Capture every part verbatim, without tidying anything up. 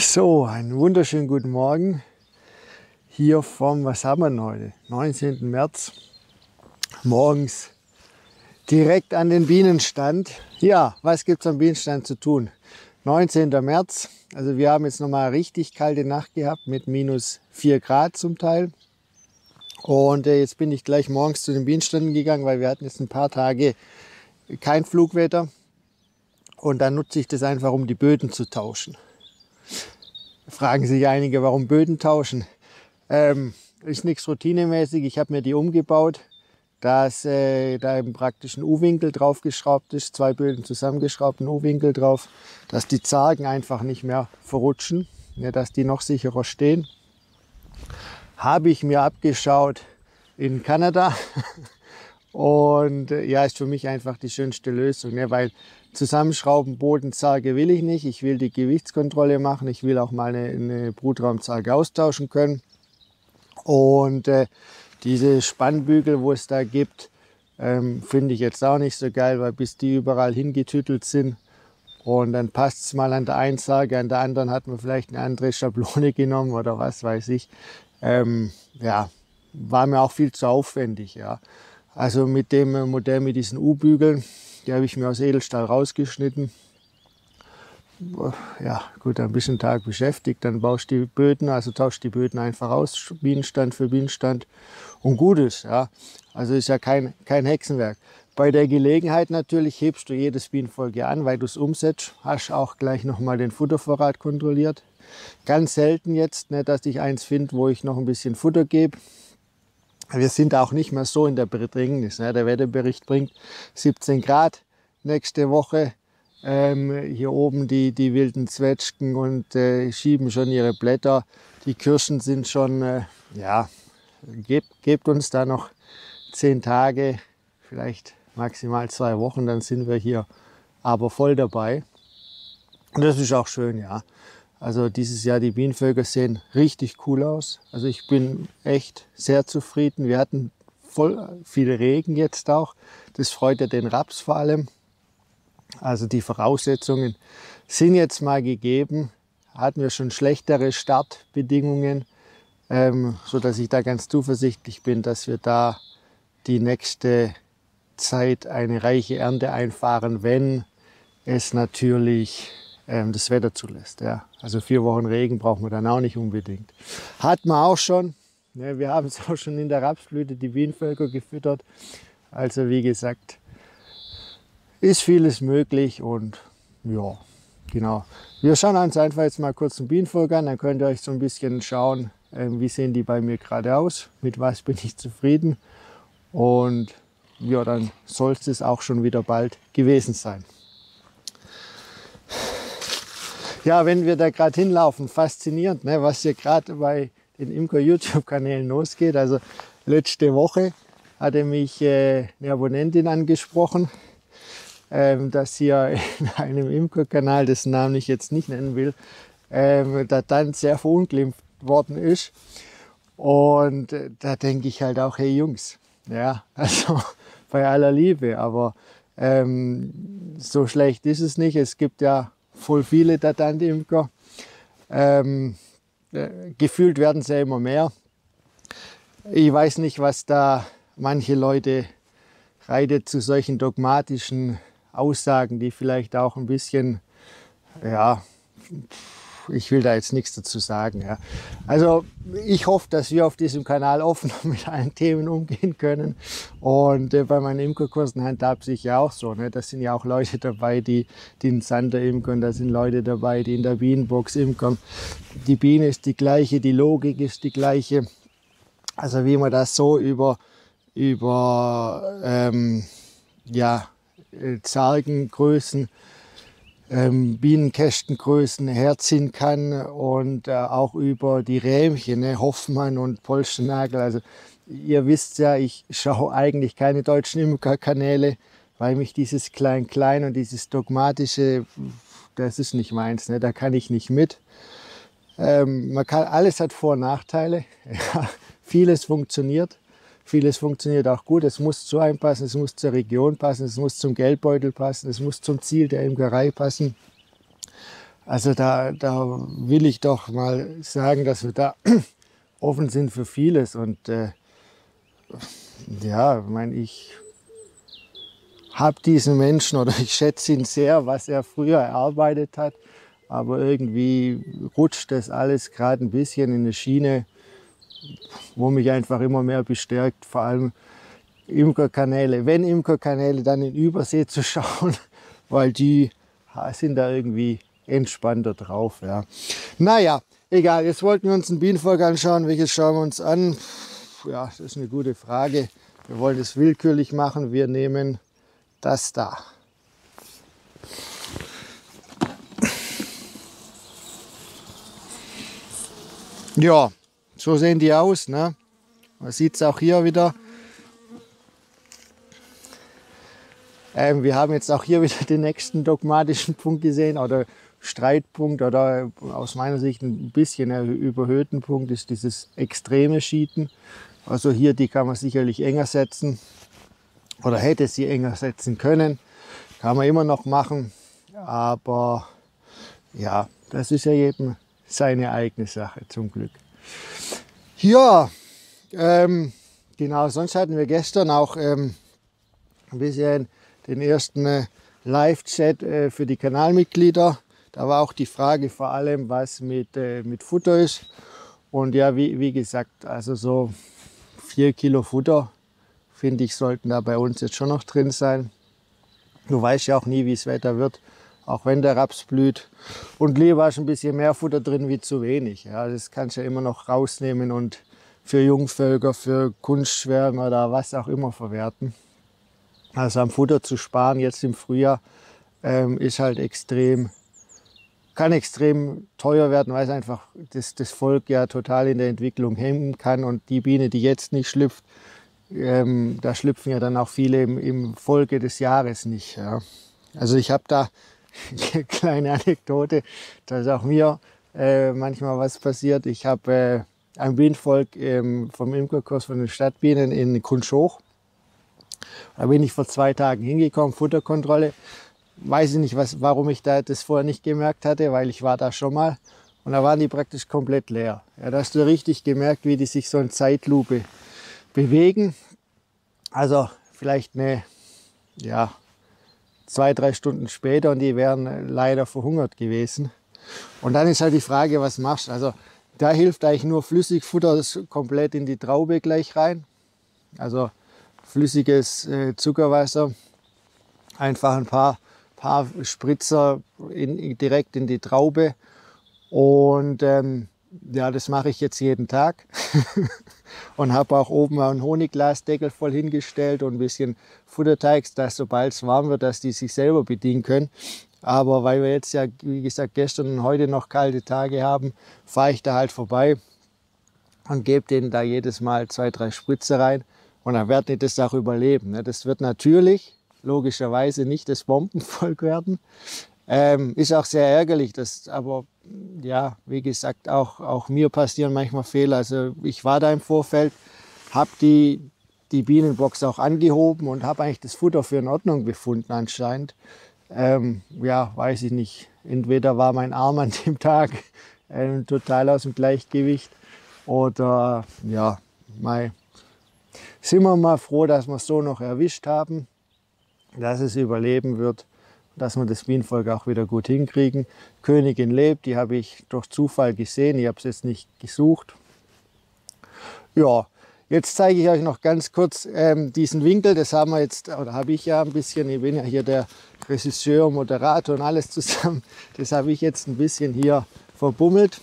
So, einen wunderschönen guten Morgen hier vom, was haben wir denn heute? neunzehnten März, morgens direkt an den Bienenstand. Ja, was gibt es am Bienenstand zu tun? neunzehnten März, also wir haben jetzt nochmal eine richtig kalte Nacht gehabt mit minus vier Grad zum Teil. Und äh, jetzt bin ich gleich morgens zu den Bienenständen gegangen, weil wir hatten jetzt ein paar Tage kein Flugwetter. Und dann nutze ich das einfach, um die Böden zu tauschen. Fragen sich einige, warum Böden tauschen? Ähm, ist nichts routinemäßig. Ich habe mir die umgebaut, dass äh, da eben praktisch ein U-Winkel drauf geschraubt ist, zwei Böden zusammengeschraubt, ein U-Winkel drauf, dass die Zargen einfach nicht mehr verrutschen, ja, dass die noch sicherer stehen. Habe ich mir abgeschaut in Kanada und äh, ja, ist für mich einfach die schönste Lösung, ne, weil Zusammenschrauben, Bodenzarge will ich nicht. Ich will die Gewichtskontrolle machen. Ich will auch mal eine, eine Brutraumzarge austauschen können. Und äh, diese Spannbügel, wo es da gibt, ähm, finde ich jetzt auch nicht so geil, weil bis die überall hingetüttelt sind. Und dann passt es mal an der einen Zarge, an der anderen hat man vielleicht eine andere Schablone genommen oder was weiß ich. Ähm, ja, war mir auch viel zu aufwendig. Ja. Also mit dem Modell mit diesen U-Bügeln, die habe ich mir aus Edelstahl rausgeschnitten. Ja, gut, ein bisschen Tag beschäftigt. Dann baust du die Böden, also tauscht die Böden einfach aus, Bienenstand für Bienenstand. Und gut ist, ja. Also ist ja kein, kein Hexenwerk. Bei der Gelegenheit natürlich hebst du jedes Bienenvolk an, weil du es umsetzt. Hast auch gleich nochmal den Futtervorrat kontrolliert. Ganz selten jetzt, ne, dass ich eins finde, wo ich noch ein bisschen Futter gebe. Wir sind auch nicht mehr so in der Bedrängnis. Ne? Der Wetterbericht bringt siebzehn Grad nächste Woche. Ähm, hier oben die, die wilden Zwetschgen und äh, schieben schon ihre Blätter. Die Kirschen sind schon, äh, ja, gebt, gebt uns da noch zehn Tage, vielleicht maximal zwei Wochen, dann sind wir hier aber voll dabei. Und das ist auch schön, ja. Also dieses Jahr, die Bienenvölker sehen richtig cool aus. Also ich bin echt sehr zufrieden. Wir hatten voll viel Regen jetzt auch. Das freut ja den Raps vor allem. Also die Voraussetzungen sind jetzt mal gegeben. Hatten wir schon schlechtere Startbedingungen, ähm, sodass ich da ganz zuversichtlich bin, dass wir da die nächste Zeit eine reiche Ernte einfahren, wenn es natürlich das Wetter zulässt. Ja. Also vier Wochen Regen brauchen wir dann auch nicht unbedingt. Hat man auch schon. Ja, wir haben es auch schon in der Rapsblüte die Bienenvölker gefüttert. Also wie gesagt, ist vieles möglich und ja, genau. Wir schauen uns einfach jetzt mal kurz ein Bienenvolk an, dann könnt ihr euch so ein bisschen schauen, wie sehen die bei mir gerade aus, mit was bin ich zufrieden und ja, dann soll es auch schon wieder bald gewesen sein. Ja, wenn wir da gerade hinlaufen, faszinierend, ne, was hier gerade bei den Imker-YouTube-Kanälen losgeht. Also letzte Woche hatte mich äh, eine Abonnentin angesprochen, ähm, dass hier in einem Imker-Kanal, dessen Namen ich jetzt nicht nennen will, ähm, da dann sehr verunglimpft worden ist. Und äh, da denke ich halt auch, hey Jungs, ja, also bei aller Liebe, aber ähm, so schlecht ist es nicht. Es gibt ja voll viele Datantimker. Ähm, äh, gefühlt werden es ja immer mehr. Ich weiß nicht, was da manche Leute reitet zu solchen dogmatischen Aussagen, die vielleicht auch ein bisschen, ja, ich will da jetzt nichts dazu sagen. Ja. Also ich hoffe, dass wir auf diesem Kanal offen mit allen Themen umgehen können. Und äh, bei meinen Imkerkursen handhabt sich ja auch so. Ne? Da sind ja auch Leute dabei, die, die in Sander imkern. Da sind Leute dabei, die in der Bienenbox imkern. Die Biene ist die gleiche, die Logik ist die gleiche. Also wie man das so über, über ähm, ja, Zargengrößen, Ähm, Bienenkästengrößen herziehen kann und äh, auch über die Rähmchen, ne, Hoffmann und Polsternagel. Also ihr wisst ja, ich schaue eigentlich keine deutschen Imkerkanäle, weil mich dieses Klein-Klein und dieses Dogmatische, das ist nicht meins, ne, da kann ich nicht mit. Ähm, man kann, alles hat Vor- und Nachteile, ja, vieles funktioniert. Vieles funktioniert auch gut, es muss zu einem passen, es muss zur Region passen, es muss zum Geldbeutel passen, es muss zum Ziel der Imkerei passen. Also da, da will ich doch mal sagen, dass wir da offen sind für vieles. Und äh, ja, ich meine, ich habe diesen Menschen oder ich schätze ihn sehr, was er früher erarbeitet hat. Aber irgendwie rutscht das alles gerade ein bisschen in eine Schiene, wo mich einfach immer mehr bestärkt, vor allem Imkerkanäle, wenn Imkerkanäle, dann in Übersee zu schauen, weil die sind da irgendwie entspannter drauf. Ja. Naja, egal, jetzt wollten wir uns ein Bienenvolk anschauen. Welches schauen wir uns an? Ja, das ist eine gute Frage. Wir wollen das willkürlich machen. Wir nehmen das da. Ja, so sehen die aus. Ne? Man sieht es auch hier wieder. Ähm, wir haben jetzt auch hier wieder den nächsten dogmatischen Punkt gesehen oder Streitpunkt oder aus meiner Sicht ein bisschen überhöhten Punkt ist dieses extreme Schieten. Also hier, die kann man sicherlich enger setzen oder hätte sie enger setzen können. Kann man immer noch machen, aber ja, das ist ja jedem seine eigene Sache zum Glück. Ja, ähm, genau, sonst hatten wir gestern auch ähm, ein bisschen den ersten äh, Live-Chat äh, für die Kanalmitglieder. Da war auch die Frage vor allem, was mit, äh, mit Futter ist. Und ja, wie, wie gesagt, also so vier Kilo Futter, finde ich, sollten da bei uns jetzt schon noch drin sein. Du weißt ja auch nie, wie das Wetter wird, auch wenn der Raps blüht. Und lieber ist ein bisschen mehr Futter drin wie zu wenig. Ja, das kannst du ja immer noch rausnehmen und für Jungvölker, für Kunstschwärme oder was auch immer verwerten. Also am Futter zu sparen jetzt im Frühjahr ähm, ist halt extrem, kann extrem teuer werden, weil es einfach das, das Volk ja total in der Entwicklung hemmen kann. Und die Biene, die jetzt nicht schlüpft, ähm, da schlüpfen ja dann auch viele im, im Folge des Jahres nicht. Ja. Also ich habe da eine kleine Anekdote, dass auch mir äh, manchmal was passiert. Ich habe äh, ein Bienenvolk ähm, vom Imkerkurs von den Stadtbienen in Kunschhoch. Da bin ich vor zwei Tagen hingekommen, Futterkontrolle. Weiß ich nicht, was, warum ich da das vorher nicht gemerkt hatte, weil ich war da schon mal. Und da waren die praktisch komplett leer. Ja, da hast du richtig gemerkt, wie die sich so in Zeitlupe bewegen. Also vielleicht eine, ja, zwei, drei Stunden später und die wären leider verhungert gewesen. Und dann ist halt die Frage, was machst du? Also da hilft eigentlich nur Flüssigfutter, das komplett in die Traube gleich rein. Also flüssiges äh, Zuckerwasser, einfach ein paar, paar Spritzer in, direkt in die Traube und ähm, ja, das mache ich jetzt jeden Tag und habe auch oben einen Honigglasdeckel voll hingestellt und ein bisschen Futterteigs, dass sobald es warm wird, dass die sich selber bedienen können. Aber weil wir jetzt ja, wie gesagt, gestern und heute noch kalte Tage haben, fahre ich da halt vorbei und gebe denen da jedes Mal zwei, drei Spritzer rein. Und dann werden die das auch überleben. Das wird natürlich logischerweise nicht das Bombenvolk werden. Ähm, ist auch sehr ärgerlich, dass, aber ja, wie gesagt, auch, auch mir passieren manchmal Fehler. Also ich war da im Vorfeld, habe die, die Bienenbox auch angehoben und habe eigentlich das Futter für in Ordnung befunden anscheinend. Ähm, ja, weiß ich nicht. Entweder war mein Arm an dem Tag äh, total aus dem Gleichgewicht oder ja, mein sind wir mal froh, dass wir es so noch erwischt haben, dass es überleben wird, dass wir das Bienenvolk auch wieder gut hinkriegen. Königin lebt, die habe ich durch Zufall gesehen, ich habe es jetzt nicht gesucht. Ja, jetzt zeige ich euch noch ganz kurz ähm, diesen Winkel, das haben wir jetzt, oder habe ich ja ein bisschen, ich bin ja hier der Regisseur, Moderator und alles zusammen, das habe ich jetzt ein bisschen hier verbummelt.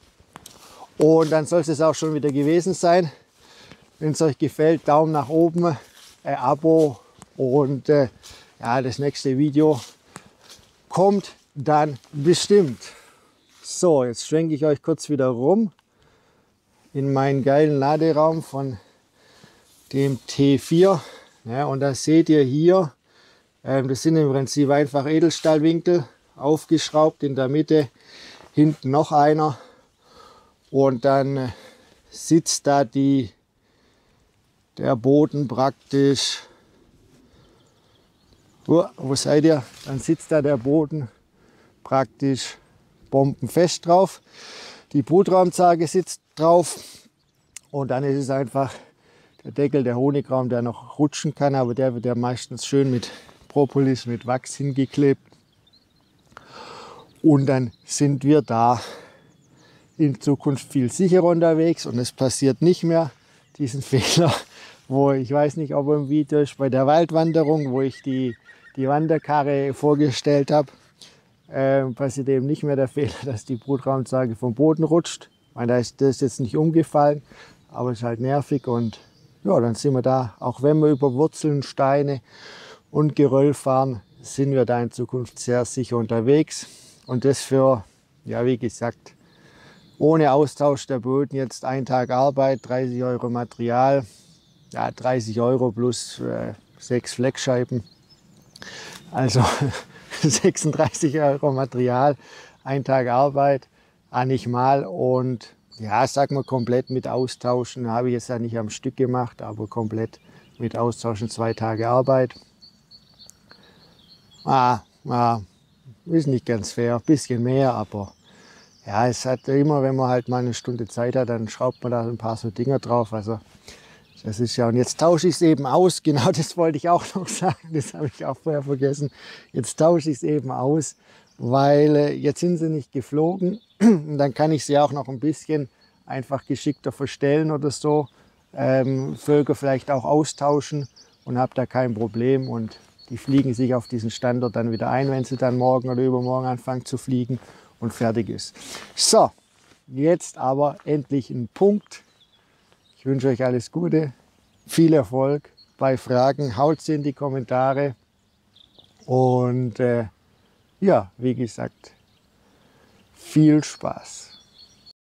Und dann soll es auch schon wieder gewesen sein. Wenn es euch gefällt, Daumen nach oben, äh, Abo und äh, ja, das nächste Video kommt dann bestimmt. So, jetzt schwenke ich euch kurz wieder rum in meinen geilen Laderaum von dem T vier. Ja, und da seht ihr hier, äh, das sind im Prinzip einfach Edelstahlwinkel, aufgeschraubt in der Mitte, hinten noch einer und dann äh, sitzt da die der Boden praktisch, oh, wo seid ihr? Dann sitzt da der Boden praktisch bombenfest drauf. Die Brutraumzage sitzt drauf und dann ist es einfach der Deckel, der Honigraum, der noch rutschen kann, aber der wird ja meistens schön mit Propolis, mit Wachs hingeklebt. Und dann sind wir da in Zukunft viel sicherer unterwegs und es passiert nicht mehr diesen Fehler, wo ich weiß nicht, ob er im Video ist, bei der Waldwanderung, wo ich die, die Wanderkarre vorgestellt habe, äh, passiert eben nicht mehr der Fehler, dass die Brutraumzage vom Boden rutscht. Ich meine, da ist das jetzt nicht umgefallen, aber es ist halt nervig und ja, dann sind wir da, auch wenn wir über Wurzeln, Steine und Geröll fahren, sind wir da in Zukunft sehr sicher unterwegs. Und das für, ja wie gesagt, ohne Austausch der Böden jetzt ein Tag Arbeit, dreißig Euro Material, ja dreißig Euro plus äh, sechs Fleckscheiben. Also sechsunddreißig Euro Material, ein Tag Arbeit, ah, nicht mal. Und ja, sag mal komplett mit Austauschen, habe ich jetzt ja nicht am Stück gemacht, aber komplett mit Austauschen zwei Tage Arbeit. Ah, ah, ist nicht ganz fair, ein bisschen mehr, aber ja, es hat immer, wenn man halt mal eine Stunde Zeit hat, dann schraubt man da ein paar so Dinger drauf. Also das ist ja, und jetzt tausche ich es eben aus, genau das wollte ich auch noch sagen, das habe ich auch vorher vergessen. Jetzt tausche ich es eben aus, weil äh, jetzt sind sie nicht geflogen und dann kann ich sie auch noch ein bisschen einfach geschickter verstellen oder so. Ähm, Vögel vielleicht auch austauschen und habe da kein Problem und die fliegen sich auf diesen Standort dann wieder ein, wenn sie dann morgen oder übermorgen anfangen zu fliegen und fertig ist. So, jetzt aber endlich ein Punkt. Ich wünsche euch alles Gute, viel Erfolg. Bei Fragen haut sie in die Kommentare. Und äh, ja, wie gesagt, viel Spaß.